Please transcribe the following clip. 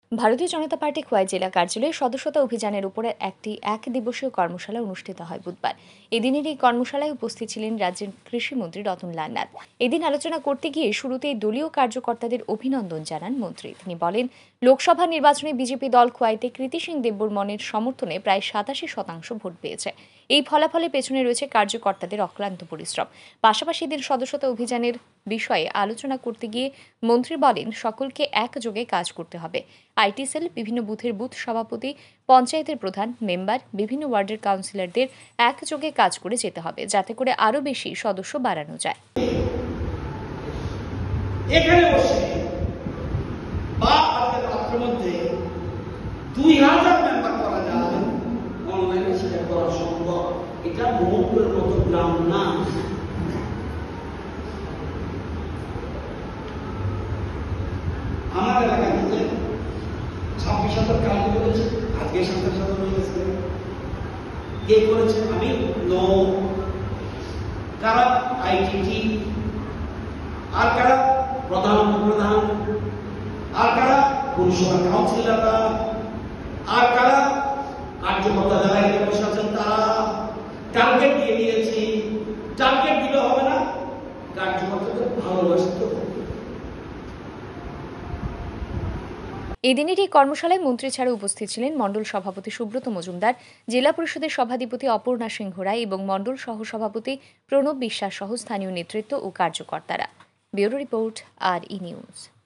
ভারতীয় জনতা পার্টি খোয়াই জেলা কার্যালয়ে সদস্যতা অভিযানের উপরে একটি এক দিবসীয় কর্মশালা অনুষ্ঠিত হয় বুধবার। এদিনের এই কর্মশালায় উপস্থিত ছিলেন রাজ্যের কৃষিমন্ত্রী রতনলাল নাথ। এদিন আলোচনা করতে গিয়ে শুরুতেই দলীয় কার্যকর্তাদের অভিনন্দন জানান মন্ত্রী। তিনি বলেন, লোকসভা নির্বাচনে বিজেপি দল খোয়াইতে কৃতি সিং দেববর্মনের সমর্থনে প্রায় 87% ভোট পেয়েছে। এই ফলাফলের পেছনে রয়েছে কার্যকর্তাদের অক্লান্ত পরিশ্রম। পাশাপাশি এদিন সদস্যতা অভিযানের বিষয়ে আলোচনা করতে গিয়ে মন্ত্রী বলেন, সকলকে একযোগে কাজ করতে হবে। আইটি সেল, বিভিন্ন বুথের বুথ সভাপতি, পঞ্চায়েতের প্রধান, মেম্বার, বিভিন্ন ওয়ার্ডের কাউন্সিলরদের একযোগে কাজ করে যেতে হবে, যাতে করে আরো বেশি সদস্য বাড়ানো যায়। এখানে বসে বা আজকের রাষ্ট্রের মধ্যে 2000 মেম্বার করা যায়, অনলাইনে সেটা করা সম্ভব। এটা মোহনপুরের মতো গ্রাম না। আমার এলাকায় 26,000 কাজ করেছে, আজকে 27,000 হয়ে গেছে। কে করেছে? আমি নো। কারা? আইটিটি। আর কারা? প্রধান উপপ্রধান। আর কারা? পৌরসভা কাউন্সিলররা। আর কারা? কার্যকর্তা যারা এখানে বসে আছেন তারা। টার্গেট দিয়ে দিয়েছি। টার্গেট দিলে হবে না, কার্যকর্তাদের ভালোবাসতে হবে। এদিনের এই কর্মশালায় মন্ত্রী ছাড়া উপস্থিত ছিলেন মণ্ডল সভাপতি সুব্রত মজুমদার, জেলা পরিষদের সভাধিপতি অপর্ণা সিংহ রায় এবং মণ্ডল সহসভাপতি প্রণব বিশ্বাস সহ স্থানীয় নেতৃত্ব ও কার্যকর্তারা। Bureau report, R E news.